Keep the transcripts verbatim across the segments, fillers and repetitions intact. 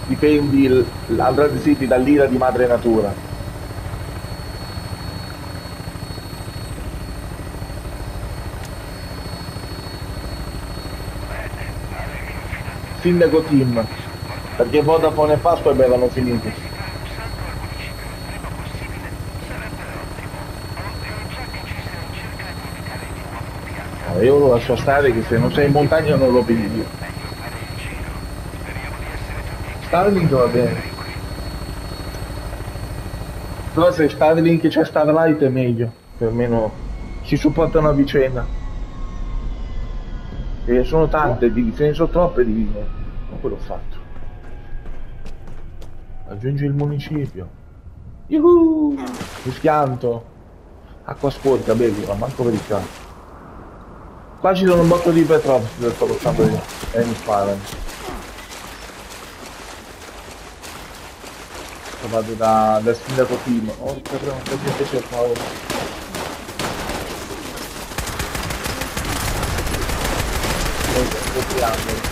difendi il- l'Android City dall'ira di madre natura. Sindaco Tim, perché Vodafone e Pasqua erano finiti. Allora, io lo lascio stare che se non sei in montagna non lo vedi. Starlink va bene. Però se Starlink c'è Starlight è meglio, per almeno si supportano a vicenda. E sono tante, di- ce ne sono troppe di ma quello ho fatto. Aggiungi il municipio. Yuhu! Mi schianto. Acqua sporca, bevi, ma manco per il cazzo. Qua ci sono un botto di Petrov che sto portando io. E mi sparano. Vado da, dal sindaco Tim. Oh, che gente c'è qua. Triangolo.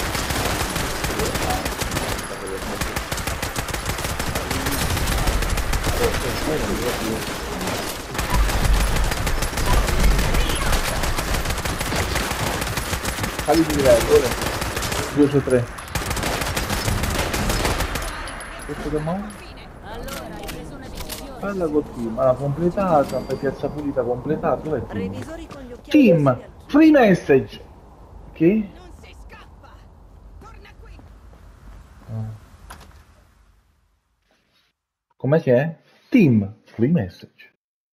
Cali di livello, ora. due su tre. Questo che mo? Parla col team, allora completata, fai piazza pulita completata, dov'è team? Team, free message! Che? Non si scappa! Torna qui! Ah. Com'è che è? Team, free message.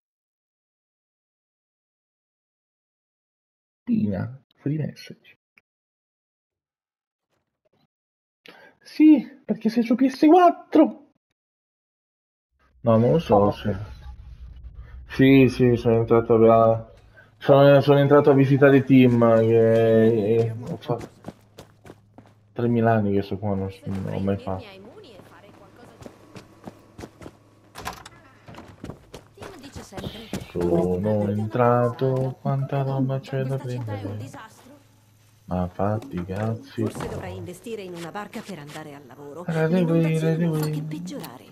Tina, free message. Sì, perché sei su P S quattro. No, non lo so se... Sì, sì, sono entrato a... Sono, sono entrato a visitare Team, che... Ho fatto... tremila anni che sto qua, non, non l'ho mai fatto. Sono entrato, quanta roba c'è da prendere. Ma fatti i cazzi. Forse dovrai investire in una barca per andare al lavoro. Ready, L'inondazione ready, non fa che ready. peggiorare.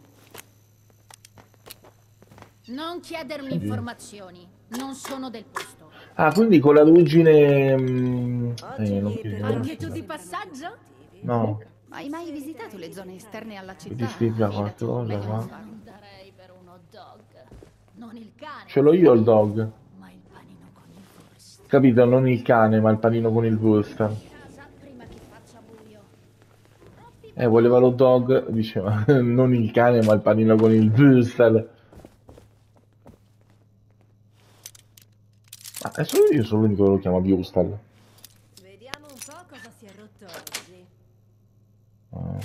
Non chiedermi informazioni, non sono del posto. Ah, quindi con la ruggine... mm, Eh, non ti Anche tu di passaggio? No, Hai mai visitato le zone esterne alla mi città? dispiega Fidati, qualcosa meglio qua. non farlo. Darei per un hot dog. Non il cane, Ce l'ho io il dog. ma il panino con il wurst. Capito? Non il cane, ma il panino con il wurst. Casa prima che faccia buio. Eh, voleva lo dog, diceva, non il cane, ma il panino con il wurst. Ma è solo io sono l'unico che lo chiama Wurstel. Vediamo un po' cosa si è rotto oggi. Ah.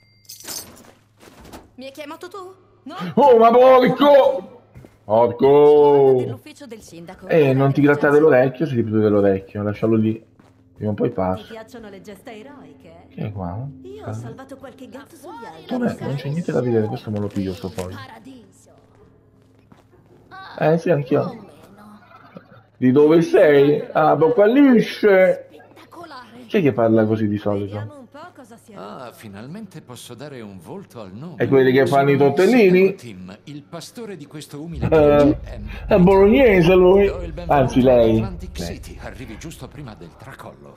Mi hai chiamato tu? No? Oh, ma porco! Porco! Dell'ufficio del sindaco. Eh, non ti grattare l'orecchio se ti piace l'orecchio, lascialo lì. Prima o poi Ti passa. piacciono le geste eroiche? Che è qua? Io ho salvato qualche gatto sugli alberi. Vabbè, non c'è niente da vedere, questo me lo piglio sto poi. Paradiso. Eh sì, anch'io. O meno. Di dove sei? Ah, Apocalisse! Spettacolare. Chi è che parla così di solito? Vediamo un po' cosa si è rotto. Ah, finalmente posso dare un volto al nome. E quelli che fanno i Sono il tortellini? sindaco Tim, il pastore di questo umile Eh, villaggio. è bolognese lui. Do il benvenuto Anzi, ad lei. Atlantic Lei. City. Arrivi giusto prima del tracollo.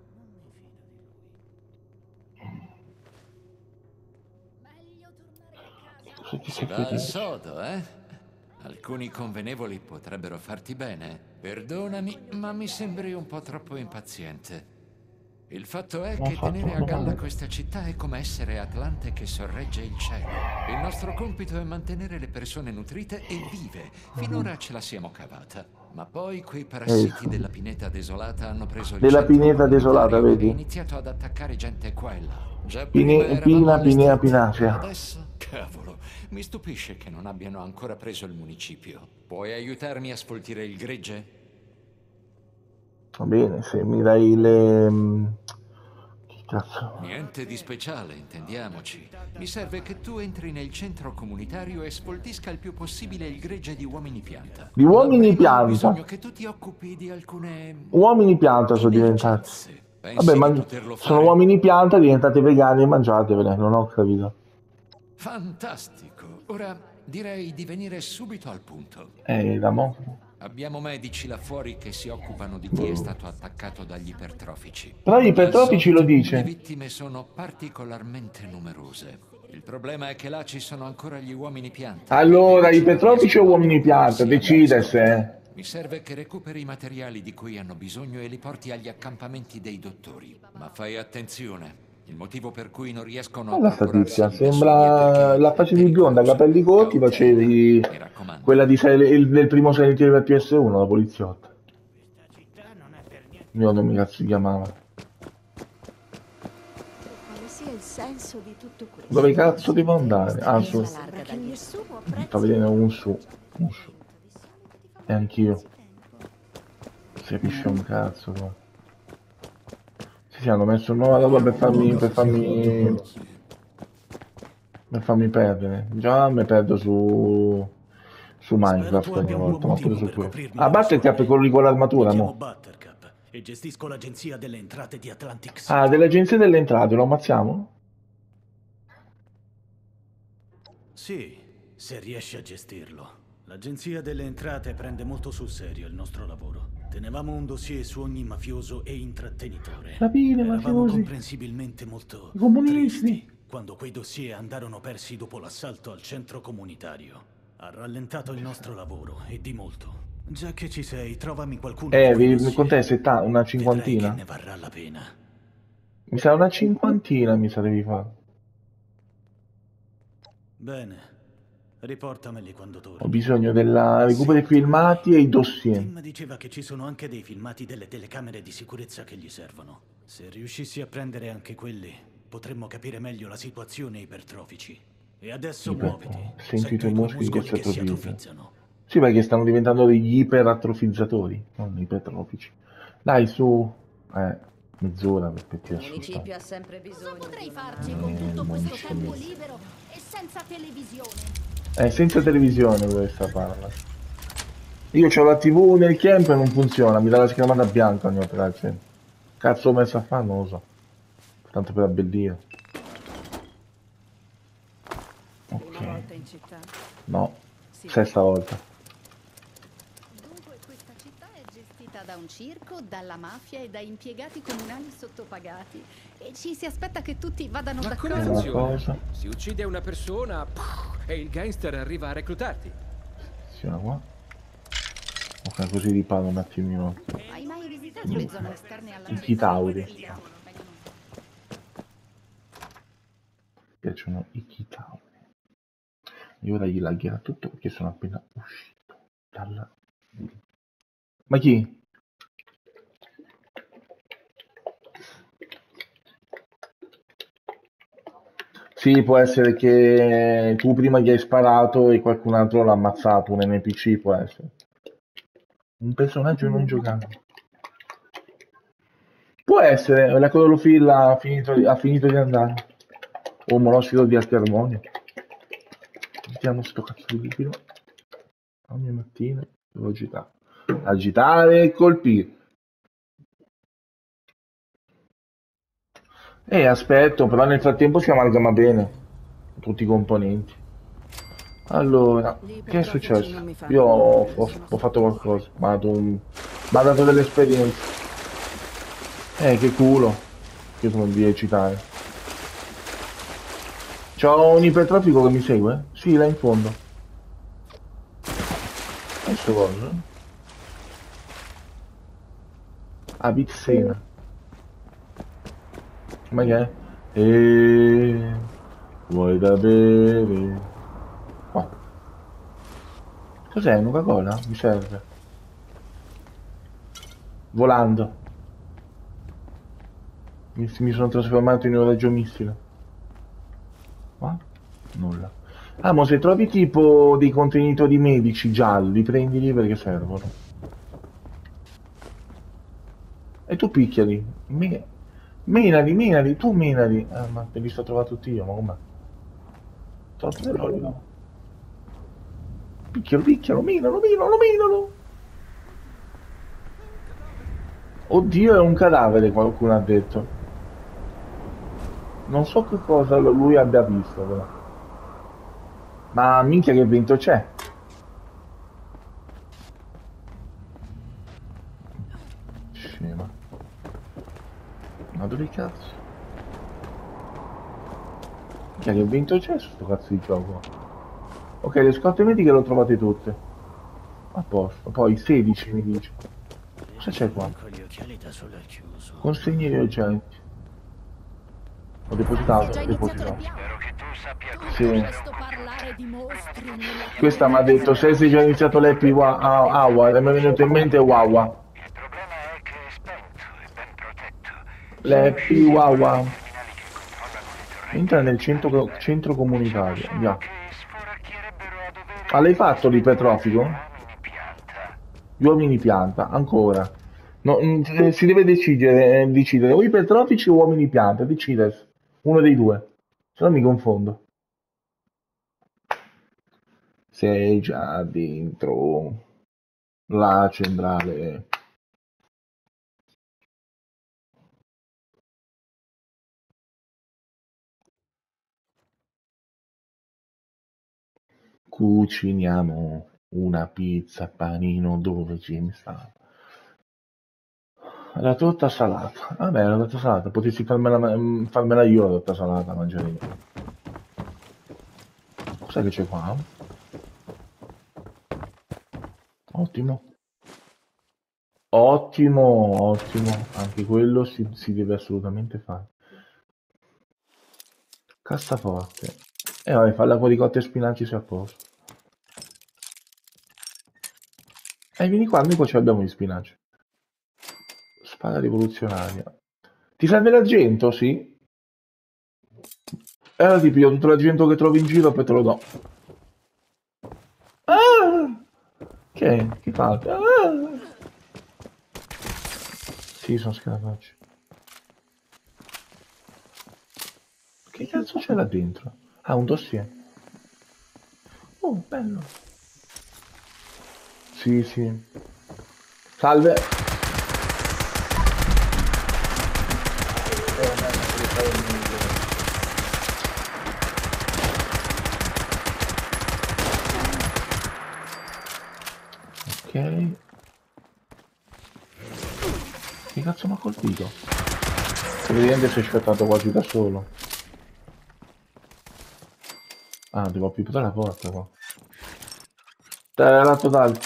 Meglio tornare a casa. Cosa ti Si sei va al capito? sodo, eh? Alcuni convenevoli potrebbero farti bene. Perdonami, ma mi sembri un po' troppo impaziente. Il fatto è Non ho che fatto tenere a galla male. questa città è come essere Atlante che sorregge il cielo. Il nostro compito è mantenere le persone nutrite e vive. Finora ce la siamo cavata. Ma poi quei parassiti della pineta desolata hanno preso il Della centro pineta desolata, comunitario e vedi? iniziato ad attaccare gente qua e là. Già Pine- prima eravamo Pina, Pinea, allestiti. Pinacea. Adesso, cavolo, mi stupisce che non abbiano ancora preso il municipio. Puoi aiutarmi a sfoltire il gregge? Va bene, se mi dai le... mm, Che cazzo? Niente di speciale, intendiamoci. Mi serve che tu entri nel centro comunitario e sfoltisca il più possibile il gregge di uomini pianta. Di uomini Ma prima ho pianta? bisogno che tu ti occupi di alcune Uomini pianta sono diventati. emergenze. Pensi Vabbè, di ma poterlo sono fare? uomini pianta, diventate vegani e mangiatevele, non ho capito. Fantastico. Ora direi di venire subito al punto. Eh, da mo. Abbiamo medici là fuori che si occupano di chi è stato attaccato dagli ipertrofici. Però gli Come al ipertrofici lo solito, le dice. vittime sono particolarmente numerose. Il problema è che là ci sono ancora gli uomini pianta. Allora, I medici non ipertrofici o riescono a uomini pianta? occuparsi Decide adesso. se. Mi serve che recuperi i materiali di cui hanno bisogno e li porti agli accampamenti dei dottori. Ma fai attenzione. Il motivo per cui non riescono a Guarda sta procurarsi tizia, il gasolio è sembra la perché è facevi bionda, pericoloso. capelli corti, Cautela, facevi mi raccomando. quella di Sil- il- del primo Silent Hill per P S uno, la poliziotta. Io non mi cazzo si chiamava. Quale sia il senso di tutto questo? Dove cazzo devo andare? Ah, su. Sembra che nessuno Sta vedendo un su. Un su. E anch'io. Si capisce un cazzo qua. Sì, sì, hanno messo nuova roba per farmi. per farmi. per farmi perdere. Già mi perdo su. su Minecraft ogni volta, ma pure su questo. Ah, Buttercup è quello con l'armatura, Mi chiamo mo. Buttercup e gestisco l'agenzia delle entrate di Atlantic City. Ah, dell'agenzia delle entrate, lo ammazziamo? Sì, se riesci a gestirlo. L'agenzia delle entrate prende molto sul serio il nostro lavoro. Tenevamo un dossier su ogni mafioso e intrattenitore. Rapine, Eravamo mafiosi. comprensibilmente molto I comunisti. tristi quando quei dossier andarono persi dopo l'assalto al centro comunitario. Ha rallentato il nostro lavoro, e di molto. Già che ci sei, trovami qualcuno Eh, di quei vi- dossier. con te setta- una Vedrai che cinquantina. ne varrà la pena. Mi sa una cinquantina mi sa devi fare. Bene, riportameli quando Ho torni. bisogno della recupero dei filmati e i dossier. Tim diceva che ci sono anche dei filmati delle telecamere di sicurezza che gli servono. Se riuscissi a prendere anche quelli, potremmo capire meglio la situazione ipertrofici. E adesso Iper- muoviti. senti Sento i tuoi i tuoi muscoli che muscoli si che si atrofizzano. atrofizzano. Sì, perché stanno diventando degli iperatrofizzatori, non ipertrofici. Dai, su. Eh, mezz'ora per per ti Il municipio ascoltare. ha sempre Cosa bisogno potrei di farci Eh, con tutto questo non so. tempo libero e senza televisione? Eh, senza televisione questa parla. Io ho la tivù nel camp e non funziona, mi dà la schermata bianca ogni volta che la accendo. Cazzo ho messo a fare, non lo so. Tanto per abbellire. prima Ok. volta in città. No, Sì. sesta volta. Dunque questa città è gestita da un circo, dalla mafia e da impiegati comunali sottopagati. E ci si aspetta che tutti vadano Ma come d'accordo. Una funziona? cosa. Si uccide una persona puff, e il gangster arriva a reclutarti. Sì, una qua. Ok, così riparo un attimino. Hai mai visitato le zone esterne alla I città? chitauri. Vengono- Mi piacciono i chitauri. E ora gli lagherà tutto perché sono appena uscito dalla... Ma chi? Sì, può essere che tu prima gli hai sparato e qualcun altro l'ha ammazzato, un N P C può essere. Un personaggio non giocato. Può essere, la clorofilla ha finito, di- ha finito di andare. O monossido di antiarmonio. Mettiamo sto cazzo di liquido. Ogni mattina devo agitare. Agitare e colpire. E aspetto, però nel frattempo si amalgama bene tutti i componenti. Allora, che è successo? Io ho, ho- ho fatto qualcosa, mi ha dato, un- mi ha dato delle esperienze. Eh, che culo. Io sono di eccitare. C'ho un ipertrofico che mi segue? Sì, là in fondo. Adesso cosa? Ah, Vitsena. Ma che è? E... vuoi da bere? Qua. Cos'è? Coca-Cola? Mi serve. Volando. Mi, mi sono trasformato in un raggio missile. Qua? Nulla. Ah, ma se trovi tipo dei contenitori medici gialli, prendili perché servono. E tu picchiali. Me... Menali, menali, tu menali. Ah, ma te li sto trovati tutti io, ma com'è? Troppo l'olio. Picchialo, picchialo, menalo, menalo, menalo. Oddio, è un cadavere, qualcuno ha detto. Non so che cosa lui abbia visto, però. Ma minchia che vento c'è. Scema. Ma dove cazzo? Minchia che vento c'è su sto cazzo di gioco? Ok, le scorte mediche le ho trovate tutte. A posto. Poi sedici mi dice. Cosa c'è qua? Con gli occhiali da sole al chiuso. Consegni urgenti. Ho Hai depositato, già ho iniziato le depositato. piante? Sì. Posso parlare di mostri nella Questa mi ha detto se sei già iniziato l'happy hour e mi è venuto in mente Wawa. Il problema è che è spento e ben protetto. L'happy Wawa. Criminali che controllano le torrenti Entra nel centro, centro comunitario. Già. che sforacchierebbero a dovere Ah, l'hai fatto l'ipertrofico? uomini pianta. Gli uomini pianta, ancora. No, mm, eh, si deve decidere, eh, decidere o ipertrofici o uomini pianta, decidere. Uno dei due. Se no mi confondo. Sei già dentro la centrale. Cuciniamo una pizza, panino, dove ci sta? La torta salata. Vabbè, la torta salata, potessi farmela, mm, farmela io la torta salata, mangiare io. Cos'è che c'è qua? Ottimo. Ottimo, ottimo. Anche quello si, si deve assolutamente fare. Cassaforte. E vabbè, falla con ricotta e spinaci se a posto. E vieni qua, noi qua ce l'abbiamo gli spinaci. Spada rivoluzionaria. Ti serve l'argento? Sì. E allora ti piglio tutto l'argento che trovi in giro e poi te lo do. Ah! Che? Che fate? Ah! Sì, sono scarafaggi. Che cazzo c'è là dentro? Ah, un dossier. Oh, bello. Sì, sì. Salve. Ok. Che cazzo mi ha colpito? Evidentemente si è scattato quasi da solo. Ah, devo aprire la porta qua. Terra totale.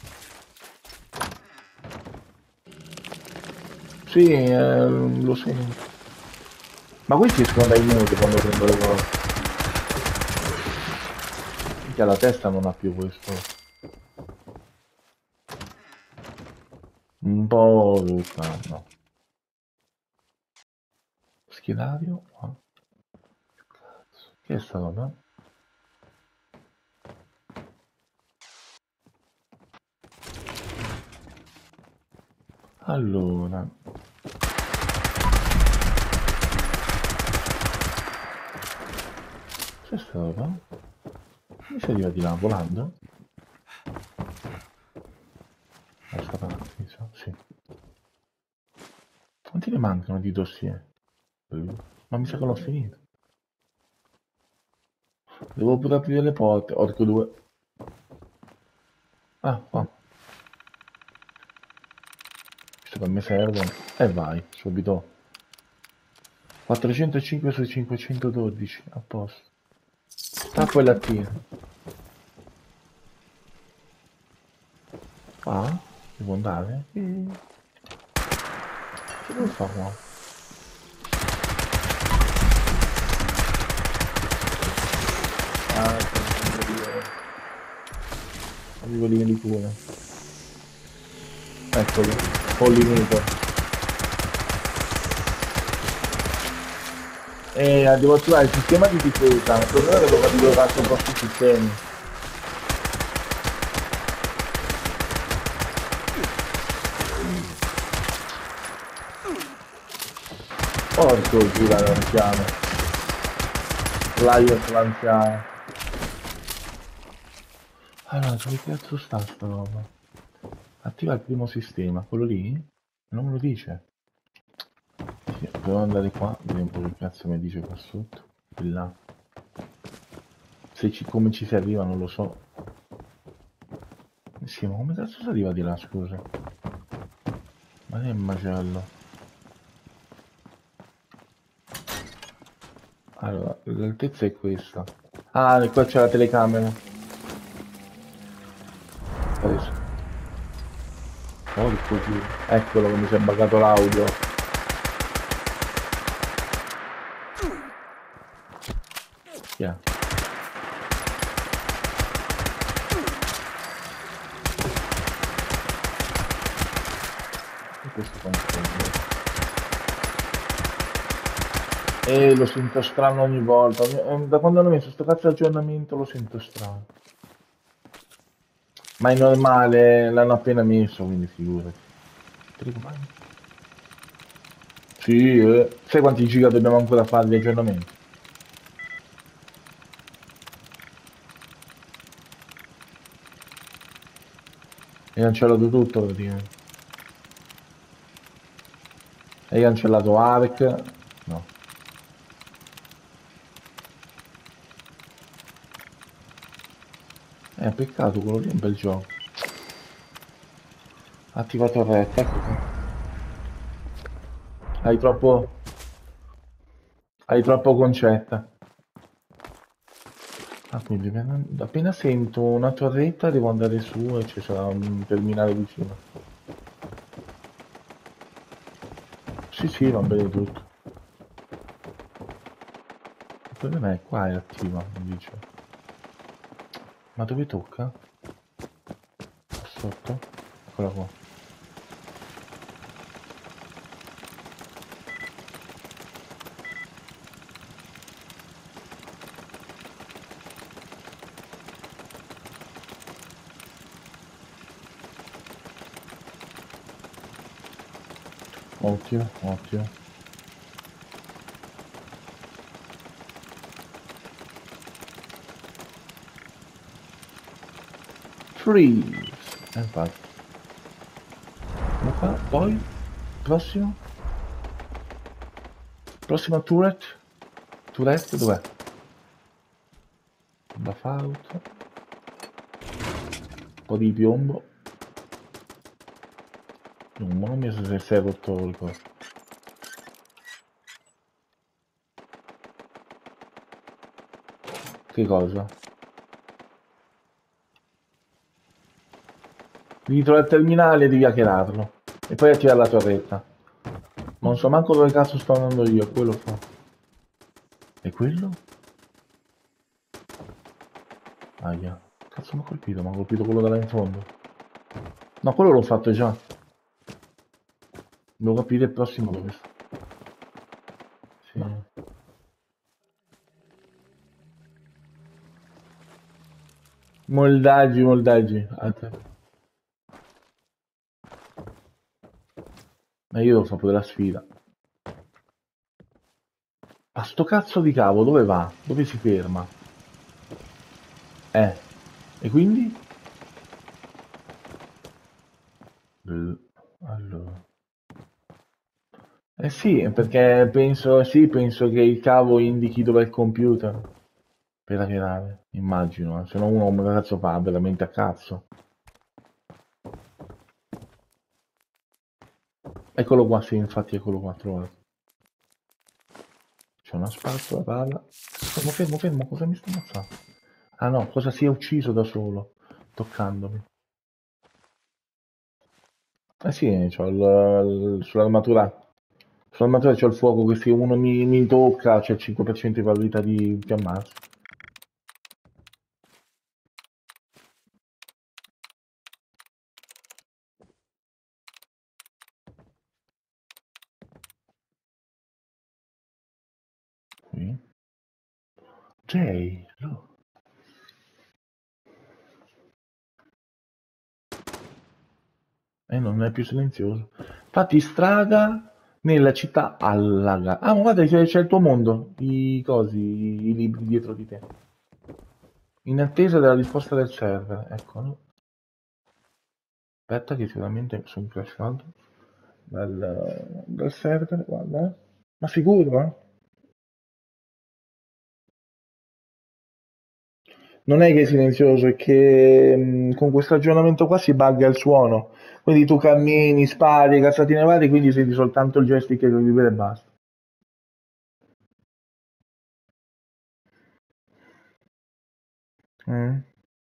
Sì, eh, lo sento. Ma questi escono dai muri quando prendo le cose. Minchia, la testa non ha più questo. Un po' tutta, no. Schedario. Oh. Cazzo. Che è sta roba? Allora. C'è sta roba? Mi si arriva di là volando? Da sta parte, mi sa, sì. Quanti ne mancano di dossier? Ma mi sa che l'ho finito. Devo pure aprire le porte. Orco due. Ah, qua. Visto che mi servono. E vai, subito. quattrocentocinque su cinquecentododici. A posto. Tappo il lattino. Qua? Devo andare? Mm. Che devo fare qua? Ah, arrivo lì di pure. Eccoli, pollinito. E devo attivare il sistema di difesa. Il problema è che devo capire un po' sui sistemi. Porco gira l'anziano. Lion l'anziano. Allora, dove cazzo sta sta roba? Attiva il primo sistema, quello lì? Non me lo dice. Sì, devo andare qua, vediamo un po' che cazzo mi dice qua sotto. Di là. Se ci, come ci si arriva non lo so. Sì, ma come cazzo si arriva di là, scusa? Ma è un macello. Allora, l'altezza è questa. Ah, e qua c'è la telecamera. Adesso. Porco Dio. Eccolo come si è buggato l'audio. Yeah. E questo fa un po'. E lo sento strano ogni volta. Da quando hanno messo sto cazzo di aggiornamento lo sento strano. Ma è normale, l'hanno appena messo, quindi figurati. Prego, vai. Sì, eh. Sai quanti giga dobbiamo ancora fare di aggiornamento? Hai cancellato tutto praticamente. Hai cancellato Ark? No. Eh, peccato, quello lì è un bel gioco. Attivato il retta, ecco qua. Hai troppo... Hai troppo concetta. Ah, quindi appena sento una torretta devo andare su e ci sarà un terminale vicino. Sì, sì, va bene tutto. Il problema è qua è attiva, mi dice. Ma dove tocca? Sotto? Eccola qua. Ottimo, ottimo. Freeze. E infatti. Come fa? Poi? Prossimo? Prossima turret? Turret dov'è? Buff out. Un po' di piombo. Non mi so se si è rotto il coso. Che cosa? Devi trovare il terminale e devi hackerarlo. E poi attivare la torretta. Non so manco dove cazzo sto andando io, quello fa. E quello? Aia. Cazzo mi ha colpito? Mi ha colpito quello da là in fondo. No, quello l'ho fatto già. Devo capire il prossimo dove sta. Sì. Moldaggi, moldaggi. Aspetta. Ma io devo fare pure la sfida. Ma sto cazzo di cavo dove va? Dove si ferma? Eh. E quindi? Allora. Eh sì, perché penso, sì, penso che il cavo indichi dove è il computer. Per hackerare, immagino. Eh. Se no uno come cazzo fa veramente a cazzo. Eccolo qua, sì, infatti eccolo qua, trovato. C'è una spazzola, palla. Fermo, fermo, fermo, cosa mi sta ammazzando? Ah no, cosa si è ucciso da solo, toccandomi. Eh sì, c'ho il, il, sull'armatura. Sull'armatura c'ho il fuoco che se uno mi, mi tocca c'è il cinque per cento di probabilità di che ammazzo. Qui. Jay, no. E eh, non è più silenzioso. Infatti strada nella città allaga. Ah, ma guarda c'è il tuo mondo, i cosi, i libri dietro di te. In attesa della risposta del server, eccolo. Aspetta che sicuramente sono crashato. dal, dal server, guarda. eh. Ma sicuro, eh? Non è che è silenzioso, è che mh, con questo aggiornamento qua si bugga il suono. Quindi tu cammini, spari, cazzatine varie, quindi senti soltanto il joystick che vibra e basta. Mm.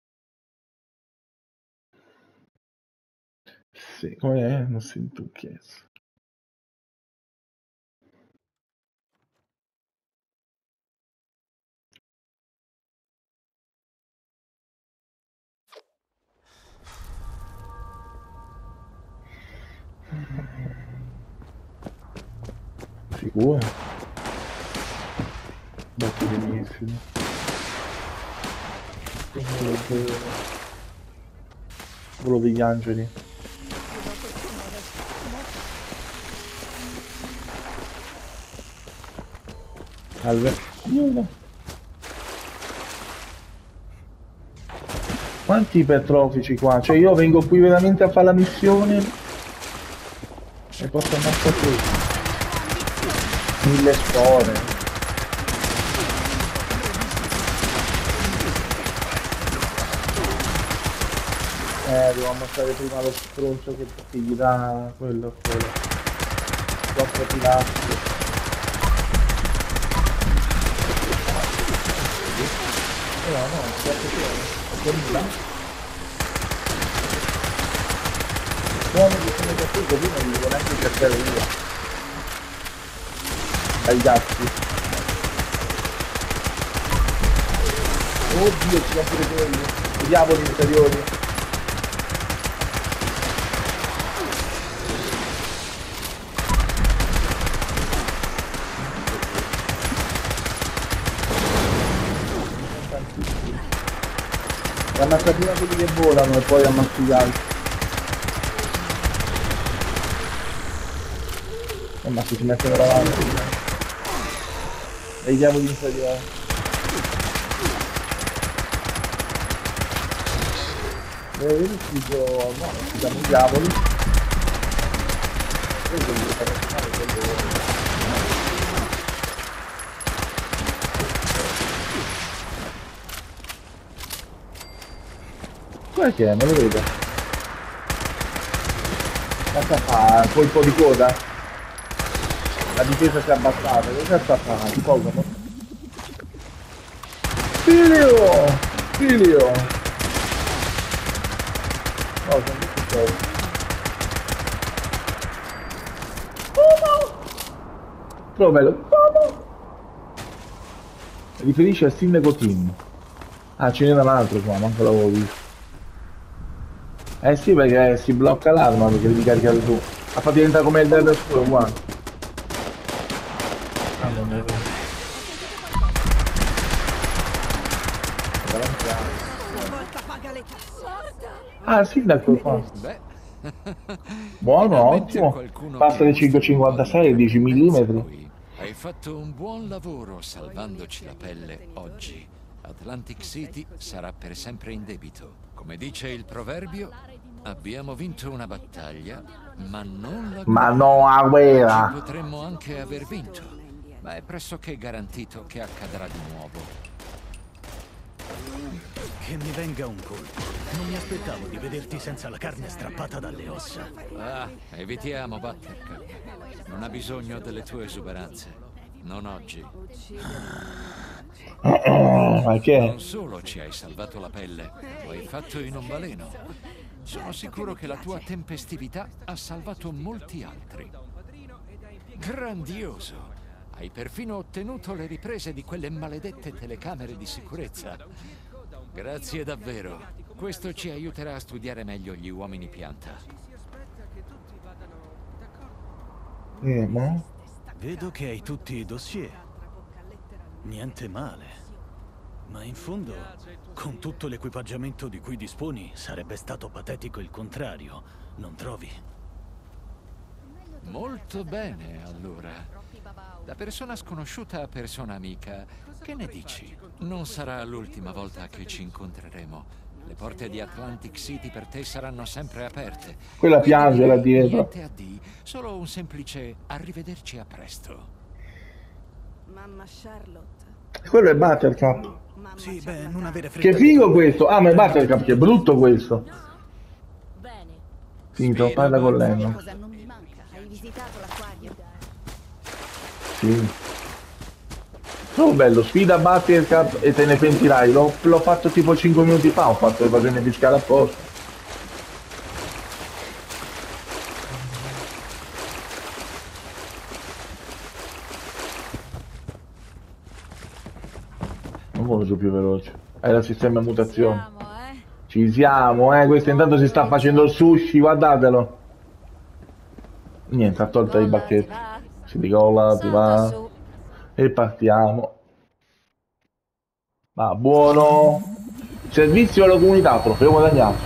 Sì, come è? Non sento un cazzo. Sicuro? Batti benissimo. Volo degli angeli. Salve. Aiuto. Quanti ipertrofici qua? Cioè io vengo qui veramente a fare la missione e posso andare qui. Mille spore. Eh, devo ammazzare prima lo stronzo che che gli dà quello quello. Quattro pilastri. No, no, quattro pilastri. Uomo che sono cattivo, prima non devo neanche cercare via. Dai gatti. Oddio, ci sono pure quelli. I diavoli interiori. Ammazza prima quelli che volano e poi ammazzi gli altri. Eh, ma se si mettono davanti. E i diavoli inferiori. E vedi dico, no, ci danno i diavoli. E quindi fare fare quello. Guarda che è, me lo vedo. Cosa fa? Colpo di coda? La difesa si è abbassata, cosa sta facendo? Di poco, no? Filio! Filio! No, sono tutti cose. Come? Troppo bello. Come? Riferisce al sindaco Tim. Ah, ce n'era un altro qua, manco l'avevo visto. Eh sì, perché si blocca l'arma perché devi caricare tu. Ha fatto diventare come il Dead Scroll uguale. Ah, non è vero. Ah, il sindaco qua. Beh, Buono, finalmente ottimo. qualcuno Passa che dai usa cinque un po' virgola cinquantasei ai di dieci intelligenza millimetri. qui. Hai fatto un buon lavoro salvandoci la pelle oggi. Atlantic City sarà per sempre in debito. Come dice il proverbio, abbiamo vinto una battaglia, ma non la Ma guerra. no, a guerra. Ci potremmo anche aver vinto, ma è pressoché garantito che accadrà di nuovo. Che mi venga un colpo. Non mi aspettavo di vederti senza la carne strappata dalle ossa. Ah, evitiamo, Buttercup. Non ha bisogno delle tue esuberanze. Non oggi. Ma che? Non solo ci hai salvato la pelle, lo hai fatto in un baleno. Sono sicuro che la tua tempestività ha salvato molti altri. Grandioso! Hai perfino ottenuto le riprese di quelle maledette telecamere di sicurezza. Grazie davvero. Questo ci aiuterà a studiare meglio gli uomini pianta. Eh, ma? Vedo che hai tutti i dossier. Niente male. Ma in fondo, con tutto l'equipaggiamento di cui disponi, sarebbe stato patetico il contrario, non trovi? Molto bene, allora. Da persona sconosciuta a persona amica, che ne dici? Non sarà l'ultima volta che ci incontreremo. Le porte di Atlantic City per te saranno sempre aperte. Quella Quindi piange là direi dietro. niente addio, solo un semplice arrivederci a presto. Mamma Charlotte. Quello è Buttercup. Mamma Sì, beh, ciarlatana. non avere fretta. Che figo questo. Ah, ma è Buttercup, che brutto questo. Bene. Finito, parla con lei. Sai No? cosa non mi manca? Hai visitato l'acquario? Sì. Oh bello, sfida Buttercup e te ne pentirai. L'ho l'ho fatto tipo cinque minuti fa, ho fatto l'evasione fiscale apposta. Non muovo più veloce. Era il sistema mutazione. Siamo, eh? Ci siamo, eh. Questo intanto si sta facendo il sushi, guardatelo. Niente, ha tolto i Colla, ti bacchetti. va? Si ricolla, si Salta va. su. E partiamo. Ma buono. Servizio alla comunità, trofeo guadagnato.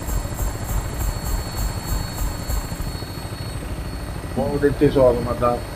Buono del tesoro, ma da.